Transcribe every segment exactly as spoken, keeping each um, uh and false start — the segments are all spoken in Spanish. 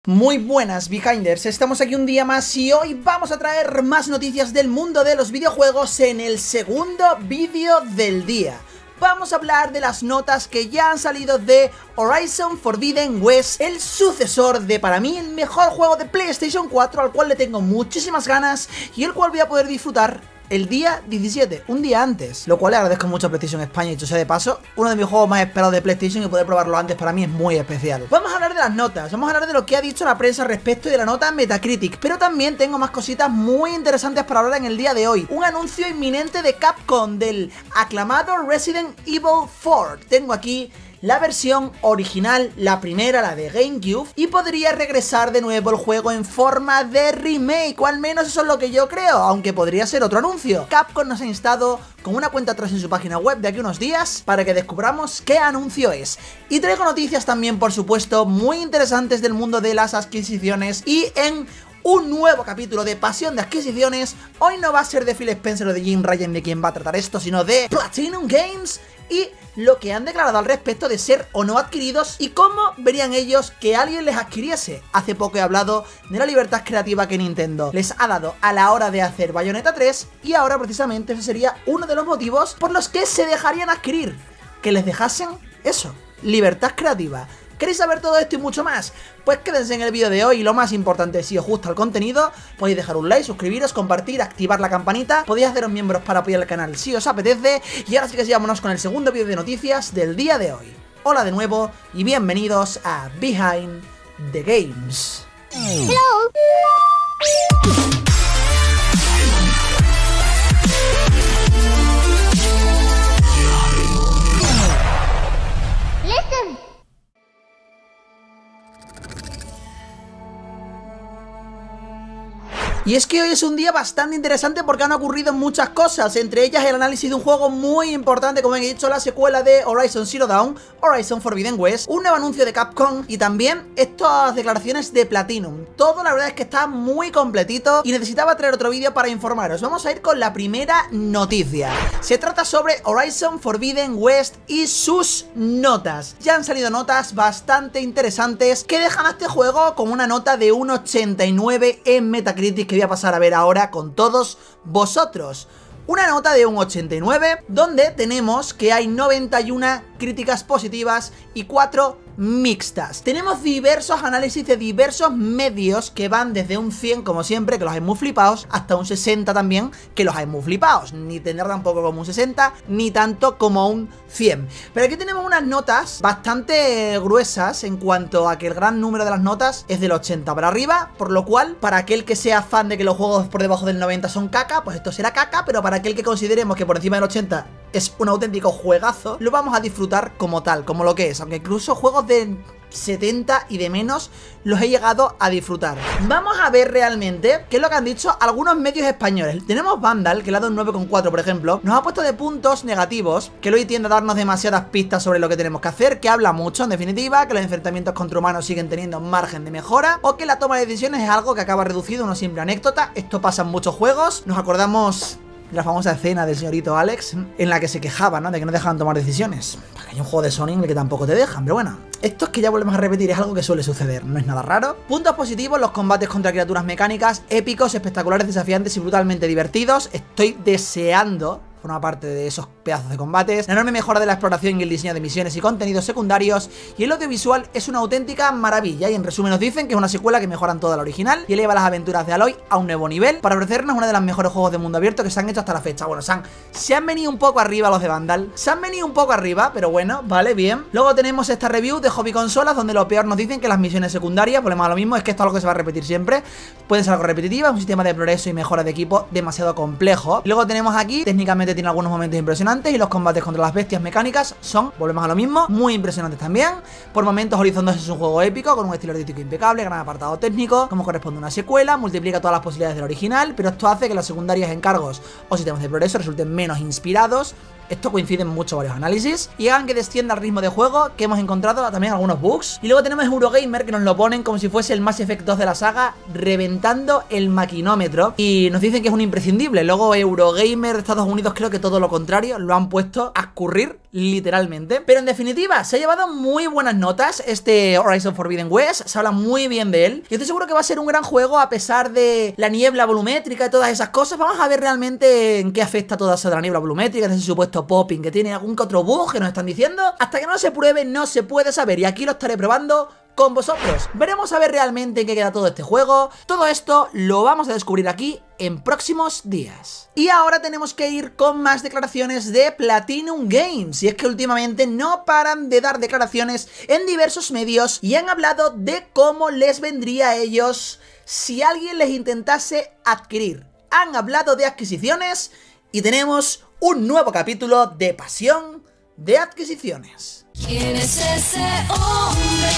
Muy buenas Behinders, estamos aquí un día más y hoy vamos a traer más noticias del mundo de los videojuegos en el segundo vídeo del día. Vamos a hablar de las notas que ya han salido de Horizon Forbidden West, el sucesor de, para mí, el mejor juego de PlayStation cuatro, al cual le tengo muchísimas ganas y el cual voy a poder disfrutar el día diecisiete, un día antes, lo cual le agradezco mucho a PlayStation España y dicho sea de paso, uno de mis juegos más esperados de PlayStation y poder probarlo antes para mí es muy especial. Vamos a hablar de las notas, vamos a hablar de lo que ha dicho la prensa respecto de la nota Metacritic, pero también tengo más cositas muy interesantes para hablar en el día de hoy. Un anuncio inminente de Capcom del aclamado Resident Evil cuatro. Tengo aquí la versión original, la primera, la de GameCube, y podría regresar de nuevo el juego en forma de remake, o al menos eso es lo que yo creo, aunque podría ser otro anuncio. Capcom nos ha instado con una cuenta atrás en su página web de aquí unos días para que descubramos qué anuncio es. Y traigo noticias también, por supuesto, muy interesantes del mundo de las adquisiciones y en un nuevo capítulo de Pasión de Adquisiciones. Hoy no va a ser de Phil Spencer o de Jim Ryan de quien va a tratar esto, sino de Platinum Games y lo que han declarado al respecto de ser o no adquiridos y cómo verían ellos que alguien les adquiriese. Hace poco he hablado de la libertad creativa que Nintendo les ha dado a la hora de hacer Bayonetta tres y ahora precisamente ese sería uno de los motivos por los que se dejarían adquirir, que les dejasen eso, libertad creativa. ¿Queréis saber todo esto y mucho más? Pues quédense en el vídeo de hoy y lo más importante, si os gusta el contenido, podéis dejar un like, suscribiros, compartir, activar la campanita, podéis haceros miembros para apoyar el canal si os apetece. Y ahora sí que sí, vámonos con el segundo vídeo de noticias del día de hoy. Hola de nuevo y bienvenidos a Behind the Games. Hello. Y es que hoy es un día bastante interesante porque han ocurrido muchas cosas, entre ellas el análisis de un juego muy importante, como he dicho, la secuela de Horizon Zero Dawn, Horizon Forbidden West, un nuevo anuncio de Capcom y también estas declaraciones de Platinum. Todo la verdad es que está muy completito y necesitaba traer otro vídeo para informaros. Vamos a ir con la primera noticia. Se trata sobre Horizon Forbidden West y sus notas. Ya han salido notas bastante interesantes que dejan a este juego con una nota de un ochenta y nueve en Metacritic, que voy a pasar a ver ahora con todos vosotros. Una nota de un ochenta y nueve, donde tenemos que hay noventa y una críticas positivas y cuatro mixtas. Tenemos diversos análisis de diversos medios que van desde un cien, como siempre, que los hay muy flipados, hasta un sesenta también, que los hay muy flipados. Ni tener tampoco como un sesenta, ni tanto como un cien. Pero aquí tenemos unas notas bastante gruesas en cuanto a que el gran número de las notas es del ochenta para arriba, por lo cual, para aquel que sea fan de que los juegos por debajo del noventa son caca, pues esto será caca, pero para aquel que consideremos que por encima del ochenta es un auténtico juegazo, lo vamos a disfrutar como tal, como lo que es, aunque incluso juegos de setenta y de menos los he llegado a disfrutar. Vamos a ver realmente qué es lo que han dicho algunos medios españoles. Tenemos Vandal, que le ha dado un nueve coma cuatro, por ejemplo, nos ha puesto de puntos negativos, que hoy tiende a darnos demasiadas pistas sobre lo que tenemos que hacer, que habla mucho, en definitiva, que los enfrentamientos contra humanos siguen teniendo margen de mejora, o que la toma de decisiones es algo que acaba reducido a una simple anécdota. Esto pasa en muchos juegos. Nos acordamos la famosa escena del señorito Alex en la que se quejaba, ¿no?, de que no dejaban tomar decisiones. Hay un juego de Sony en el que tampoco te dejan, pero bueno, esto es que ya volvemos a repetir, es algo que suele suceder, no es nada raro. Puntos positivos: los combates contra criaturas mecánicas, épicos, espectaculares, desafiantes y brutalmente divertidos. Estoy deseando forma parte de esos pedazos de combates. La enorme mejora de la exploración y el diseño de misiones y contenidos secundarios, y el audiovisual es una auténtica maravilla. Y en resumen nos dicen que es una secuela que mejoran toda la original y eleva las aventuras de Aloy a un nuevo nivel para ofrecernos uno de los mejores juegos de mundo abierto que se han hecho hasta la fecha. Bueno, se han, se han venido un poco arriba los de Vandal, se han venido un poco arriba, pero bueno, vale, bien. Luego tenemos esta review de Hobby Consolas, donde lo peor nos dicen que las misiones secundarias, volvemos a lo mismo, es que esto es algo que se va a repetir siempre, pueden ser algo repetitivas, un sistema de progreso y mejora de equipo demasiado complejo. Y luego tenemos aquí, técnicamente tiene algunos momentos impresionantes y los combates contra las bestias mecánicas son, volvemos a lo mismo, muy impresionantes también. Por momentos Horizon dos es un juego épico, con un estilo artístico impecable, gran apartado técnico, como corresponde a una secuela, multiplica todas las posibilidades del original, pero esto hace que las secundarias, encargos o sistemas de progreso resulten menos inspirados. Esto coincide en muchos varios análisis y hagan que descienda el ritmo de juego, que hemos encontrado también algunos bugs. Y luego tenemos Eurogamer, que nos lo ponen como si fuese el Mass Effect dos de la saga, reventando el maquinómetro, y nos dicen que es un imprescindible. Luego Eurogamer de Estados Unidos, creo que todo lo contrario, lo han puesto a escurrir literalmente. Pero en definitiva, se ha llevado muy buenas notas este Horizon Forbidden West, se habla muy bien de él y estoy seguro que va a ser un gran juego a pesar de la niebla volumétrica y todas esas cosas. Vamos a ver realmente en qué afecta toda esa de la niebla volumétrica, de ese supuesto popping que tiene algún que otro bug que nos están diciendo. Hasta que no se pruebe no se puede saber y aquí lo estaré probando con vosotros. Veremos a ver realmente en qué queda todo este juego. Todo esto lo vamos a descubrir aquí en próximos días. Y ahora tenemos que ir con más declaraciones de Platinum Games. Y es que últimamente no paran de dar declaraciones en diversos medios y han hablado de cómo les vendría a ellos si alguien les intentase adquirir. Han hablado de adquisiciones y tenemos un nuevo capítulo de Pasión de Adquisiciones. ¿Quién es ese hombre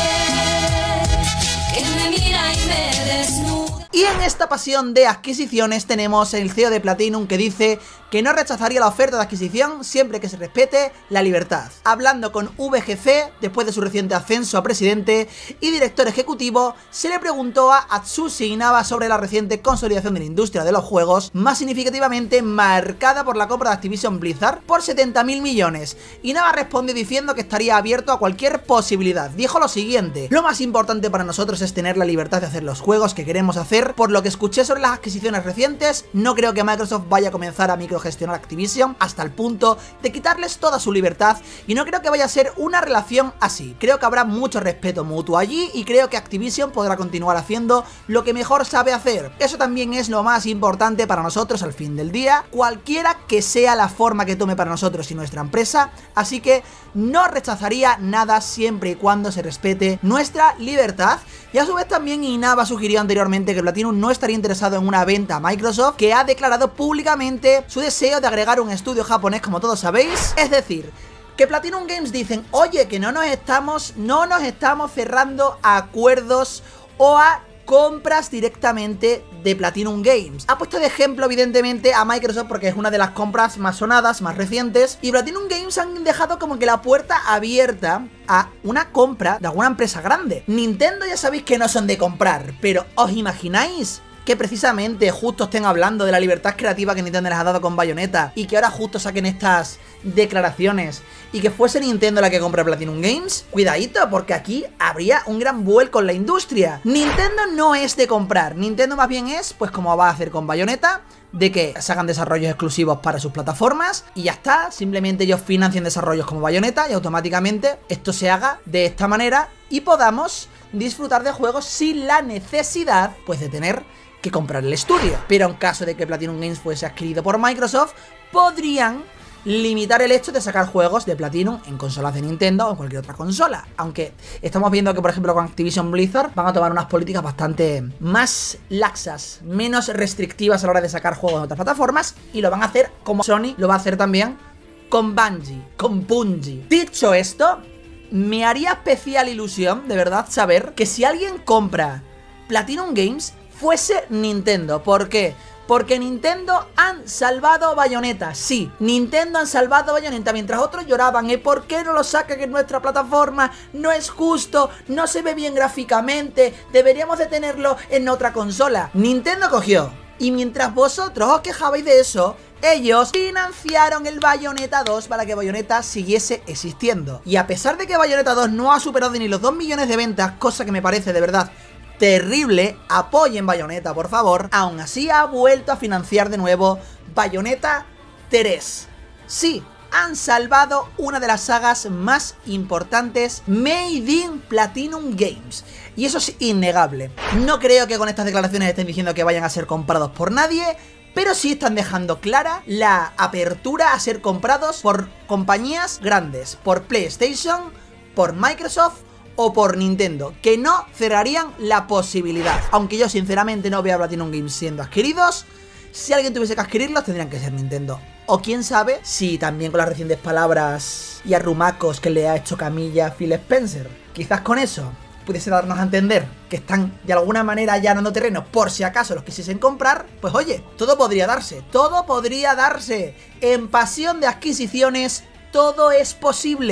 que me mira y me desnuda? Y en esta pasión de adquisiciones tenemos el C E O de Platinum que dice que no rechazaría la oferta de adquisición siempre que se respete la libertad. Hablando con V G C, después de su reciente ascenso a presidente y director ejecutivo, se le preguntó a Atsushi Inaba sobre la reciente consolidación de la industria de los juegos, más significativamente marcada por la compra de Activision Blizzard por setenta mil millones. Inaba respondió diciendo que estaría abierto a cualquier posibilidad. Dijo lo siguiente: lo más importante para nosotros es tener la libertad de hacer los juegos que queremos hacer. Por lo que escuché sobre las adquisiciones recientes, no creo que Microsoft vaya a comenzar a microgestionar Activision hasta el punto de quitarles toda su libertad y no creo que vaya a ser una relación así. Creo que habrá mucho respeto mutuo allí y creo que Activision podrá continuar haciendo lo que mejor sabe hacer. Eso también es lo más importante para nosotros al fin del día, cualquiera que sea la forma que tome para nosotros y nuestra empresa, así que no rechazaría nada siempre y cuando se respete nuestra libertad. Y a su vez también Inaba sugirió anteriormente que Platinum no estaría interesado en una venta a Microsoft, que ha declarado públicamente su deseo de agregar un estudio japonés, como todos sabéis. Es decir, que Platinum Games dicen, oye, que no nos estamos, no nos estamos cerrando a acuerdos o a compras directamente de Platinum Games. Ha puesto de ejemplo evidentemente a Microsoft porque es una de las compras más sonadas, más recientes, y Platinum Games han dejado como que la puerta abierta a una compra de alguna empresa grande. Nintendo ya sabéis que no son de comprar, pero ¿os imagináis que precisamente justo estén hablando de la libertad creativa que Nintendo les ha dado con Bayonetta y que ahora justo saquen estas declaraciones y que fuese Nintendo la que compra Platinum Games? Cuidadito, porque aquí habría un gran vuelco en la industria. Nintendo no es de comprar, Nintendo más bien es, pues como va a hacer con Bayonetta, de que se hagan desarrollos exclusivos para sus plataformas y ya está, simplemente ellos financian desarrollos como Bayonetta y automáticamente esto se haga de esta manera y podamos disfrutar de juegos sin la necesidad, pues, de tener que comprar el estudio. Pero en caso de que Platinum Games fuese adquirido por Microsoft, podrían limitar el hecho de sacar juegos de Platinum en consolas de Nintendo o en cualquier otra consola. Aunque estamos viendo que, por ejemplo, con Activision Blizzard van a tomar unas políticas bastante más laxas, menos restrictivas a la hora de sacar juegos en otras plataformas, y lo van a hacer como Sony lo va a hacer también con Bungie, con Bungie. Dicho esto, me haría especial ilusión, de verdad, saber que si alguien compra Platinum Games fuese Nintendo. ¿Por qué? Porque Nintendo han salvado Bayonetta. Sí, Nintendo han salvado Bayonetta mientras otros lloraban. ¿Y por qué no lo sacan en nuestra plataforma? No es justo, no se ve bien gráficamente, deberíamos de tenerlo en otra consola. Nintendo cogió, y mientras vosotros os quejabais de eso, ellos financiaron el Bayonetta dos para que Bayonetta siguiese existiendo. Y a pesar de que Bayonetta dos no ha superado ni los dos millones de ventas, cosa que me parece de verdad terrible, apoyen Bayonetta, por favor, aún así ha vuelto a financiar de nuevo Bayonetta tres. Sí, han salvado una de las sagas más importantes made in Platinum Games. Y eso es innegable. No creo que con estas declaraciones estén diciendo que vayan a ser comprados por nadie, pero sí están dejando clara la apertura a ser comprados por compañías grandes, por PlayStation, por Microsoft o por Nintendo, que no cerrarían la posibilidad. Aunque yo sinceramente no veo a Platinum Games siendo adquiridos. Si alguien tuviese que adquirirlos, tendrían que ser Nintendo. O quién sabe si también con las recientes palabras y arrumacos que le ha hecho camilla a Phil Spencer. Quizás con eso pudiese darnos a entender que están de alguna manera allanando terreno por si acaso los quisiesen comprar. Pues oye, todo podría darse, todo podría darse. En Pasión de Adquisiciones todo es posible.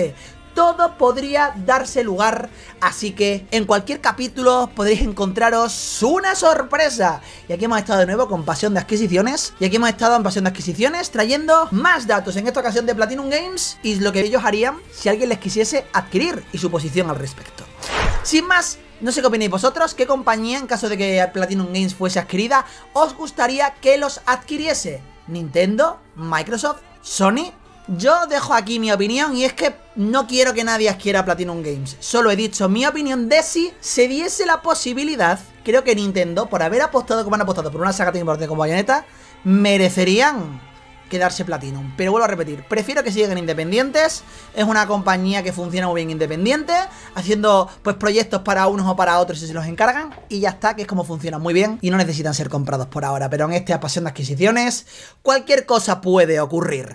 todo podría darse lugar, así que en cualquier capítulo podréis encontraros una sorpresa. Y aquí hemos estado de nuevo con Pasión de Adquisiciones, y aquí hemos estado en Pasión de Adquisiciones trayendo más datos, en esta ocasión de Platinum Games, y lo que ellos harían si alguien les quisiese adquirir y su posición al respecto. Sin más, no sé qué opináis vosotros, qué compañía, en caso de que Platinum Games fuese adquirida, os gustaría que los adquiriese. ¿Nintendo? ¿Microsoft? ¿Sony? Yo dejo aquí mi opinión, y es que no quiero que nadie adquiera Platinum Games. Solo he dicho mi opinión de si se diese la posibilidad. Creo que Nintendo, por haber apostado como han apostado por una saga tan importante como Bayonetta, merecerían quedarse Platinum. Pero vuelvo a repetir, prefiero que sigan independientes. Es una compañía que funciona muy bien independiente, haciendo pues proyectos para unos o para otros si se los encargan, y ya está, que es como funciona muy bien y no necesitan ser comprados por ahora. Pero en esta Pasión de Adquisiciones cualquier cosa puede ocurrir.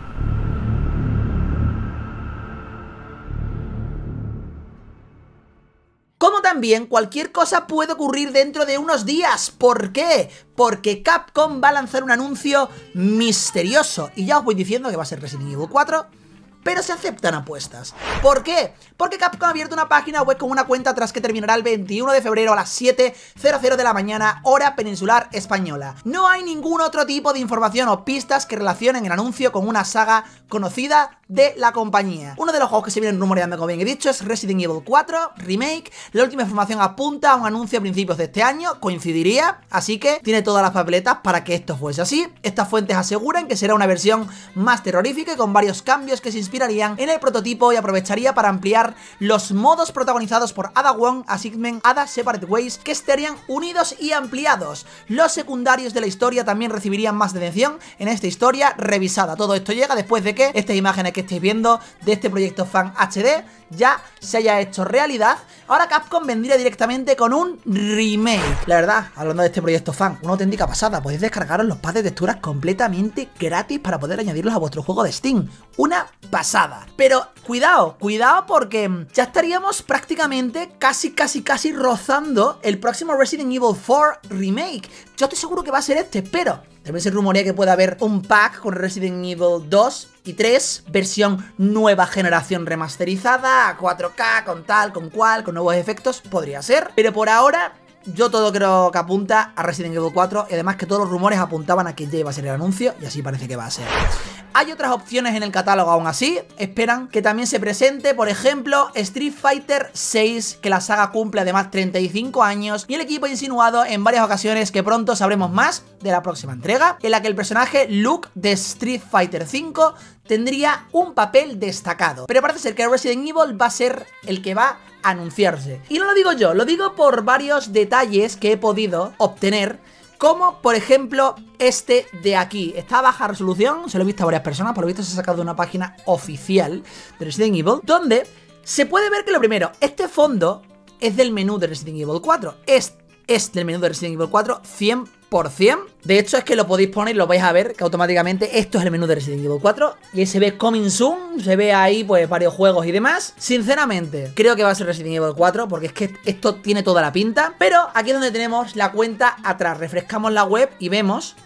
Como también cualquier cosa puede ocurrir dentro de unos días. ¿Por qué? Porque Capcom va a lanzar un anuncio misterioso. Y ya os voy diciendo que va a ser Resident Evil cuatro, pero se aceptan apuestas. ¿Por qué? Porque Capcom ha abierto una página web con una cuenta atrás que terminará el veintiuno de febrero a las siete cero cero de la mañana, hora peninsular española. No hay ningún otro tipo de información o pistas que relacionen el anuncio con una saga conocida de la compañía. Uno de los juegos que se vienen rumoreando, como bien he dicho, es Resident Evil cuatro Remake. La última información apunta a un anuncio a principios de este año, coincidiría, así que tiene todas las papeletas para que esto fuese así. Estas fuentes aseguran que será una versión más terrorífica y con varios cambios que se inspirarían en el prototipo y aprovecharía para ampliar los modos protagonizados por Ada Wong, Assignment, Ada Separate Ways, que estarían unidos y ampliados. Los secundarios de la historia también recibirían más atención en esta historia revisada. Todo esto llega después de que estas imágenes que estáis viendo de este proyecto Fan H D ya se haya hecho realidad. Ahora Capcom vendría directamente con un remake. La verdad, hablando de este proyecto Fan, una auténtica pasada. Podéis descargaros los packs de texturas completamente gratis para poder añadirlos a vuestro juego de Steam. Una pasada. Pero cuidado, cuidado, porque ya estaríamos prácticamente casi, casi, casi rozando el próximo Resident Evil cuatro Remake. Yo estoy seguro que va a ser este, pero también se rumorea que puede haber un pack con Resident Evil dos y tres, versión nueva generación remasterizada, a cuatro K, con tal, con cual, con nuevos efectos, podría ser. Pero por ahora, yo todo creo que apunta a Resident Evil cuatro, y además que todos los rumores apuntaban a que ya iba a ser el anuncio, y así parece que va a ser. Hay otras opciones en el catálogo aún así, esperan que también se presente, por ejemplo, Street Fighter seis, que la saga cumple además treinta y cinco años, y el equipo ha insinuado en varias ocasiones que pronto sabremos más de la próxima entrega, en la que el personaje Luke de Street Fighter cinco tendría un papel destacado. Pero parece ser que Resident Evil va a ser el que va a anunciarse. Y no lo digo yo, lo digo por varios detalles que he podido obtener, como por ejemplo este de aquí. Está a baja resolución, se lo he visto a varias personas, por lo visto se ha sacado de una página oficial de Resident Evil, donde se puede ver que lo primero, este fondo es del menú de Resident Evil cuatro. Es, es del menú de Resident Evil cuatro cien por cien. De hecho es que lo podéis poner y lo vais a ver que automáticamente esto es el menú de Resident Evil cuatro. Y ahí se ve Coming Soon, se ve ahí pues varios juegos y demás. Sinceramente creo que va a ser Resident Evil cuatro, porque es que esto tiene toda la pinta. Pero aquí es donde tenemos la cuenta atrás. Refrescamos la web y vemos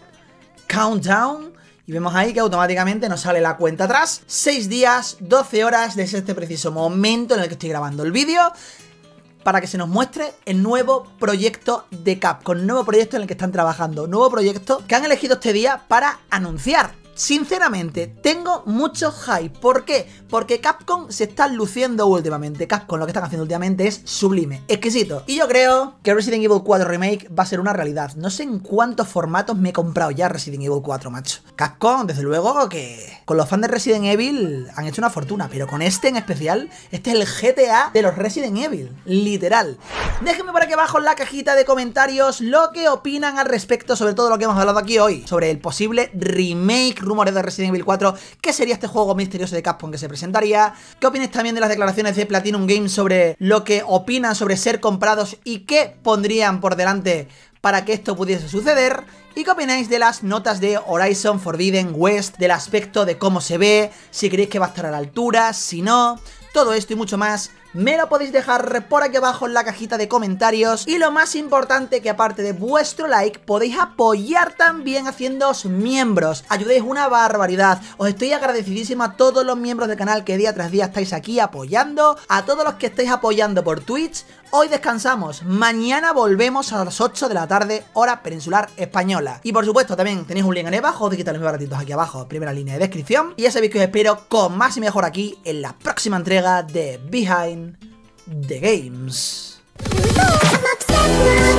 Countdown, y vemos ahí que automáticamente nos sale la cuenta atrás. seis días, doce horas desde este preciso momento en el que estoy grabando el vídeo, para que se nos muestre el nuevo proyecto de Capcom, nuevo proyecto en el que están trabajando, nuevo proyecto que han elegido este día para anunciar. Sinceramente, tengo mucho hype. ¿Por qué? Porque Capcom se está luciendo últimamente. Capcom lo que están haciendo últimamente es sublime, exquisito. Y yo creo que Resident Evil cuatro Remake va a ser una realidad. No sé en cuántos formatos me he comprado ya Resident Evil cuatro, macho. Capcom, desde luego que con los fans de Resident Evil han hecho una fortuna, pero con este en especial, este es el G T A de los Resident Evil, literal. Déjenme por aquí abajo en la cajita de comentarios lo que opinan al respecto sobre todo lo que hemos hablado aquí hoy, sobre el posible remake, rumores de Resident Evil cuatro, qué sería este juego misterioso de Capcom que se presentaría, qué opináis también de las declaraciones de Platinum Games sobre lo que opinan sobre ser comprados y qué pondrían por delante para que esto pudiese suceder, y qué opináis de las notas de Horizon Forbidden West, del aspecto de cómo se ve, si creéis que va a estar a la altura, si no, todo esto y mucho más me lo podéis dejar por aquí abajo en la cajita de comentarios. Y lo más importante, que aparte de vuestro like, podéis apoyar también haciéndoos miembros. Ayudéis una barbaridad. Os estoy agradecidísimo a todos los miembros del canal que día tras día estáis aquí apoyando. A todos los que estáis apoyando por Twitch. Hoy descansamos, mañana volvemos a las ocho de la tarde, hora peninsular española. Y por supuesto también tenéis un link en abajo, os quitaré mis baratitos aquí abajo, primera línea de descripción. Y ya sabéis que os espero con más y mejor aquí en la próxima entrega de Behind the Games.